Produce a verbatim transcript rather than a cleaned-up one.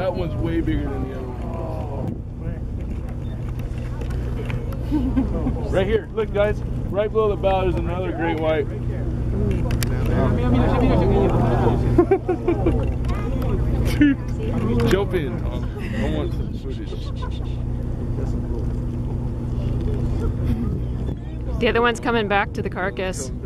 that one's way bigger than the other one. Right here, look guys, right below the bow is another great white. Dude, jump in, Tom. I want some footage. The other one's coming back to the carcass.